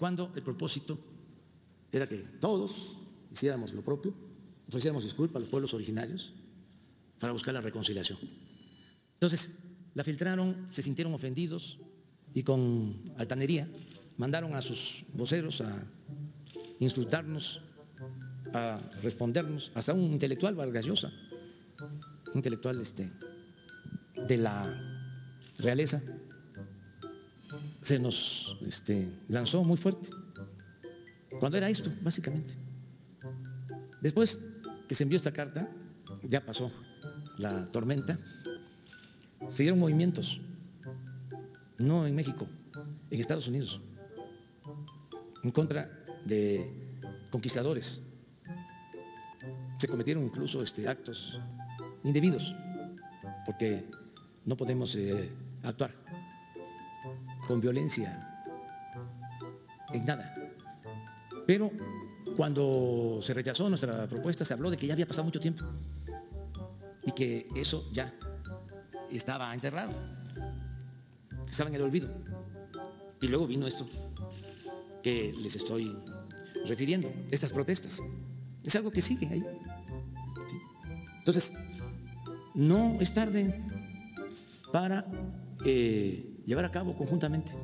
cuando el propósito era que todos hiciéramos lo propio, ofreciéramos disculpas a los pueblos originarios para buscar la reconciliación. Entonces, la filtraron, se sintieron ofendidos y con altanería mandaron a sus voceros a insultarnos, a respondernos, hasta un intelectual, Vargas Llosa, un intelectual de la realeza, se nos lanzó muy fuerte, cuando era esto, básicamente. Después que se envió esta carta, ya pasó la tormenta, se dieron movimientos, no en México, en Estados Unidos, en contra de conquistadores. Se cometieron incluso actos indebidos, porque no podemos actuar con violencia en nada. Pero cuando se rechazó nuestra propuesta, se habló de que ya había pasado mucho tiempo y que eso ya estaba enterrado, estaba en el olvido. Y luego vino esto que les estoy refiriendo, estas protestas. Es algo que sigue ahí. ¿Sí? Entonces, no es tarde para llevar a cabo conjuntamente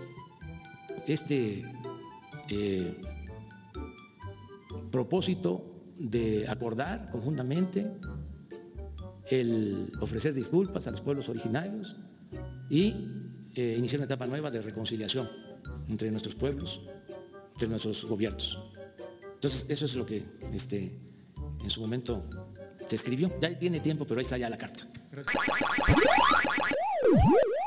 este propósito de acordar conjuntamente el ofrecer disculpas a los pueblos originarios y iniciar una etapa nueva de reconciliación entre nuestros pueblos, entre nuestros gobiernos. Entonces, eso es lo que en su momento se escribió. Ya tiene tiempo, pero ahí está ya la carta. Gracias.